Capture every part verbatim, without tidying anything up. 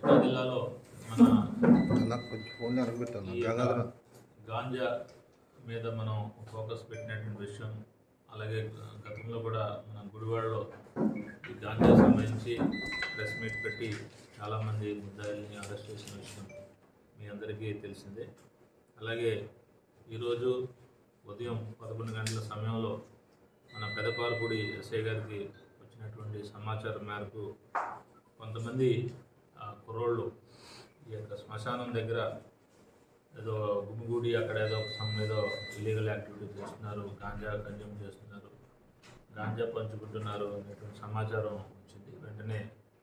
కృష్ణా జిల్లాలో మన గాంజా మీద మనం ఫోకస్ పెట్టినటువంటి విషయం, అలాగే గతంలో కూడా మన గుడివాడలో ఈ గాంజా సంబంధించి ప్రెస్ మీట్ పెట్టి చాలామంది ముద్దాయిల్ని అరెస్ట్ చేసిన విషయం మీ అందరికీ తెలిసిందే. అలాగే ఈరోజు ఉదయం పదకొండు గంటల సమయంలో మన పెదపాలపూడి ఎస్ఐ గారికి వచ్చినటువంటి సమాచారం మేరకు కొంతమంది కుర్రోళ్ళు ఈ యొక్క శ్మశానం దగ్గర ఏదో గుమిగూడి అక్కడ ఏదో సమ్ ఏదో ఇల్లీగల్ యాక్టివిటీ చేస్తున్నారు, గాంజా కన్జ్యూమ్ చేస్తున్నారు, గాంజా పంచుకుంటున్నారు అనేటువంటి సమాచారం వచ్చింది. వెంటనే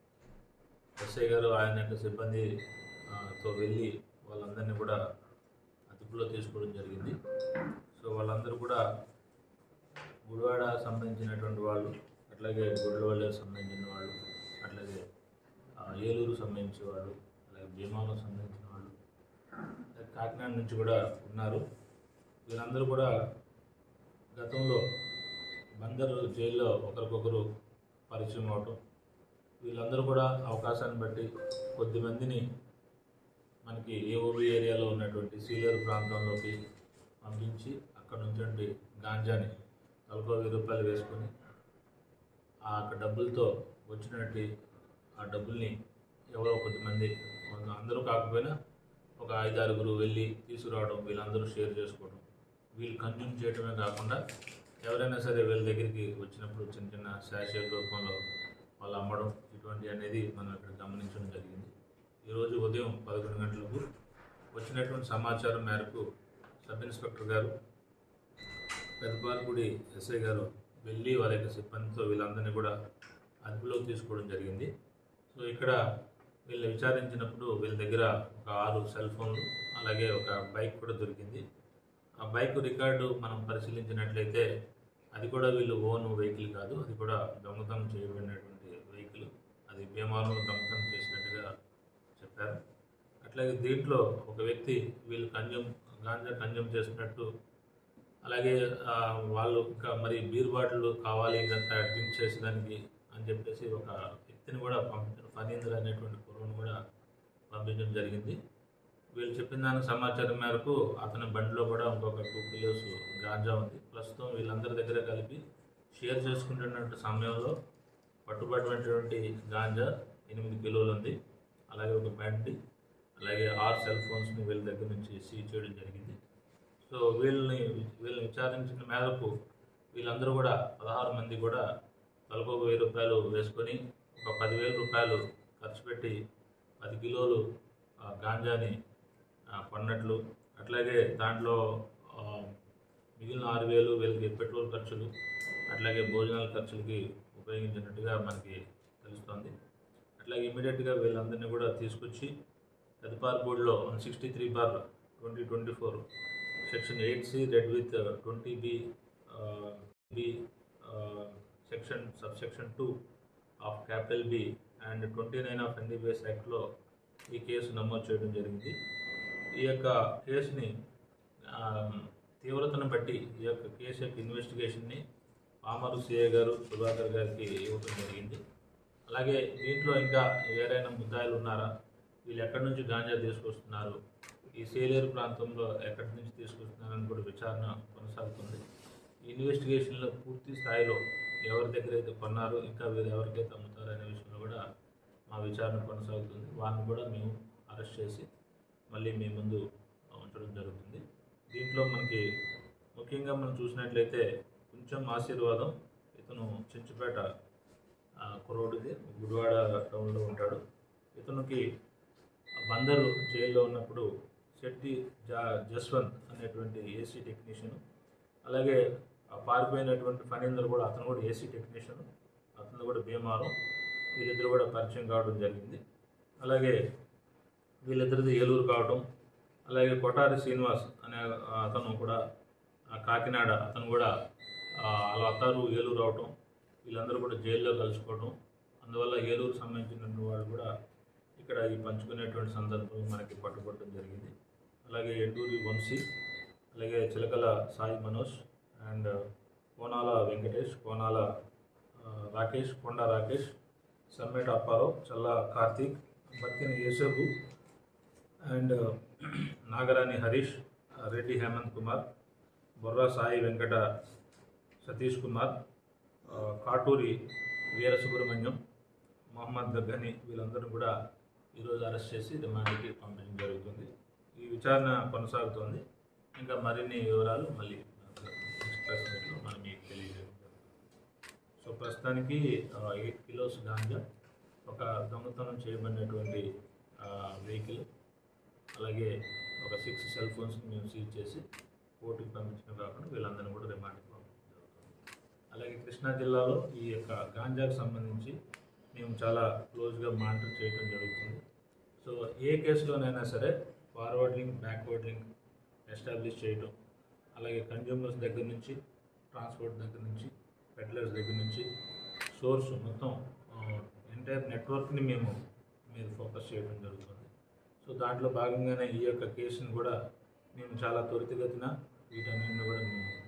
ఎస్ఐ గారు ఆయన యొక్క సిబ్బందితో వెళ్ళి వాళ్ళందరినీ కూడా అదుపులో తీసుకోవడం జరిగింది. సో వాళ్ళందరూ కూడా గుడివాడ సంబంధించినటువంటి వాళ్ళు, అట్లాగే గుడివాడకు సంబంధించిన వాళ్ళు, అట్లాగే ఏలూరు సంబంధించిన వాళ్ళు, అలాగే భీమాలకు సంబంధించిన వాళ్ళు, కాకినాడ నుంచి కూడా ఉన్నారు. వీళ్ళందరూ కూడా గతంలో బందర్ జైల్లో ఒకరికొకరు పరిచయం అవటం, వీళ్ళందరూ కూడా అవకాశాన్ని బట్టి కొద్దిమందిని మనకి ఏఓబి ఏరియాలో ఉన్నటువంటి సీలేరు ప్రాంతంలోకి పంపించి అక్కడ నుంచి గాంజాని నలభై వెయ్యి రూపాయలు వేసుకొని ఆ యొక్క డబ్బులతో వచ్చినట్టు ఆ డబ్బుల్ని ఎవరో కొద్దిమంది, అందరూ కాకపోయినా ఒక ఐదు ఆరుగురు వెళ్ళి తీసుకురావడం, వీళ్ళందరూ షేర్ చేసుకోవడం, వీళ్ళు కన్జ్యూమ్ చేయడమే కాకుండా ఎవరైనా సరే వీళ్ళ దగ్గరికి వచ్చినప్పుడు చిన్న చిన్న శాషే రూపంలో వాళ్ళు అమ్మడం, ఇటువంటి అనేది మనం ఇక్కడ గమనించడం జరిగింది. ఈరోజు ఉదయం పదకొండు గంటలకు వచ్చినటువంటి సమాచారం మేరకు సబ్ ఇన్స్పెక్టర్ గారు, పెదపాలపూడి ఎస్ఐ గారు వెళ్ళి వారి యొక్క సిబ్బందితో వీళ్ళందరినీ కూడా అదుపులోకి తీసుకోవడం జరిగింది. సో ఇక్కడ వీళ్ళు విచారించినప్పుడు వీళ్ళ దగ్గర ఒక ఆరు సెల్ ఫోన్లు, అలాగే ఒక బైక్ కూడా దొరికింది. ఆ బైక్ రికార్డు మనం పరిశీలించినట్లయితే అది కూడా వీళ్ళు ఓన్ వెహికల్ కాదు, అది కూడా దొంగతనం చేయబడినటువంటి వెహికల్. అది భీమవరంలో దొంగతనం చేసినట్టుగా చెప్పారు. అట్లాగే దీంట్లో ఒక వ్యక్తి వీళ్ళు కన్జ్యూమ్ గాంజా కన్జ్యూమ్ చేసినట్టు, అలాగే వాళ్ళు ఇంకా మరి బీర్ బాటిల్ కావాలి ఇదంతా డ్రింక్ చేసేదానికి అని చెప్పేసి ఒక వ్యక్తిని కూడా పంపించారు, ఫనీంద్ర అనేటువంటి కుర్రను కూడా పంపించడం జరిగింది. వీళ్ళు చెప్పిన దానికి సమాచారం మేరకు అతని బండిలో కూడా ఇంకొక టూ కిలోస్ గాంజా ఉంది. ప్రస్తుతం వీళ్ళందరి దగ్గర కలిపి షేర్ చేసుకుంటున్న సమయంలో పట్టుబడినటువంటి గాంజా ఎనిమిది కిలోలు ఉంది. అలాగే ఒక బండి, అలాగే ఆరు సెల్ ఫోన్స్ని వీళ్ళ దగ్గర నుంచి సీజ్ చేయడం జరిగింది. సో వీళ్ళని వీళ్ళని విచారించిన మేరకు వీళ్ళందరూ కూడా పదహారు మంది కూడా తలకు ఒక వెయ్యి రూపాయలు వేసుకొని ఒక పదివేల రూపాయలు ఖర్చు పెట్టి పది కిలోలు గాంజాని కొన్నట్లు, అట్లాగే దాంట్లో మిగిలిన ఆరు వేలు వీళ్ళకి పెట్రోల్ ఖర్చులు, అట్లాగే భోజనాల ఖర్చులకి ఉపయోగించినట్టుగా మనకి తెలుస్తోంది. అట్లాగే ఇమీడియట్గా వీళ్ళందరినీ కూడా తీసుకొచ్చి పెదపాలపూడిలో one sixty three bar twenty twenty four section eight C read with twenty B B section sub section two of capital B and twenty nine of NDPS యాక్ట్లో ఈ కేసు నమోదు చేయడం జరిగింది. ఈ యొక్క కేసుని తీవ్రతను బట్టి ఈ యొక్క కేసు యొక్క ఇన్వెస్టిగేషన్ని పామరు సిఐ గారు సుధాకర్ గారికి ఇవ్వడం జరిగింది. అలాగే దీంట్లో ఇంకా ఎవరైనా ముద్దాయిలు ఉన్నారా, వీళ్ళు ఎక్కడి నుంచి గాంజా తీసుకొస్తున్నారు, ఈ సేలేరు ప్రాంతంలో ఎక్కడి నుంచి తీసుకొస్తున్నారని కూడా విచారణ కొనసాగుతుంది. ఈ ఇన్వెస్టిగేషన్లో పూర్తి స్థాయిలో ఎవరి దగ్గర అయితే కొన్నారు, ఇంకా వీరు ఎవరికైతే అమ్ముతారు అనే విషయంలో కూడా మా విచారణ కొనసాగుతుంది. వారిని కూడా మేము అరెస్ట్ చేసి మళ్ళీ మీ ముందు ఉంచడం జరుగుతుంది. దీంట్లో మనకి ముఖ్యంగా మనం చూసినట్లయితే కొంచెం ఆశీర్వాదం, ఇతను చెంచుపేట కుర్రోడిది, గుడివాడ టౌన్లో ఉంటాడు. ఇతనికి బందరు జైల్లో ఉన్నప్పుడు శెట్టి జా జస్వంత్ అనేటువంటి ఏసీ టెక్నీషియన్, అలాగే పారిపోయినటువంటి ఫనీందర్ కూడా, అతను కూడా ఏసీ టెక్నీషియన్, అతను కూడా భీమారం, వీళ్ళిద్దరు కూడా పరిచయం కావడం జరిగింది. అలాగే వీళ్ళిద్దరిది ఏలూరు కావడం, అలాగే కొటారి శ్రీనివాస్ అనే అతను కూడా కాకినాడ, అతను కూడా అలా అత్తారు ఏలూరు అవటం, వీళ్ళందరూ కూడా జైల్లో కలుసుకోవడం, అందువల్ల ఏలూరు సంబంధించిన వాళ్ళు కూడా ఇక్కడ ఈ పంచుకునేటువంటి సందర్భం మనకి పట్టుబడడం జరిగింది. అలాగే ఎండూరి వంశీ, అలాగే చిలకల సాయి మనోజ్ అండ్ కోనాల వెంకటేష్, కోనాల రాకేష్, కొండ రాకేష్, సమ్మేట అప్పారావు, చల్లా కార్తీక్, బత్తిన యేసబు అండ్ నాగరాణి హరీష్, రెడ్డి హేమంత్ కుమార్, బొర్రా సాయి వెంకట సతీష్ కుమార్, కాటూరి వీర సుబ్రహ్మణ్యం, మొహమ్మద్ గగ్గని వీళ్ళందరూ కూడా ఈరోజు అరెస్ట్ చేసి రిమాండ్కి పంపించడం జరుగుతుంది. ఈ విచారణ కొనసాగుతోంది. ఇంకా మరిన్ని వివరాలు మళ్ళీ ప్రెస్ మీట్లో మనం మీకు తెలియజేస్తాం. సో ప్రస్తుతానికి ఎయిట్ కిలోస్ గాంజా, ఒక దొంగతనం చేయబడినటువంటి వెహికల్, అలాగే ఒక సిక్స్ సెల్ ఫోన్స్ని మేము సీజ్ చేసి కోర్టుకు పంపించడం కాకుండా వీళ్ళందరినీ కూడా రిమాండ్కి పంపించడం జరుగుతుంది. అలాగే కృష్ణా జిల్లాలో ఈ యొక్క గాంజాకు సంబంధించి మేము చాలా క్లోజ్గా మానిటర్ చేయడం జరుగుతుంది. సో ఏ కేసులోనైనా సరే forward link, backward link establish చేయడం, అలాగే కన్జ్యూమర్స్ దగ్గర నుంచి, ట్రాన్స్పోర్ట్ దగ్గర నుంచి, పెడ్లర్స్ దగ్గర నుంచి, సోర్స్ మొత్తం ఎంటైర్ నెట్వర్క్ని మేము మీద ఫోకస్ చేయడం జరుగుతుంది. సో దాంట్లో భాగంగానే ఈ యొక్క కేసును కూడా మేము చాలా త్వరితగతిన వీటన్నింటిని కూడా మేము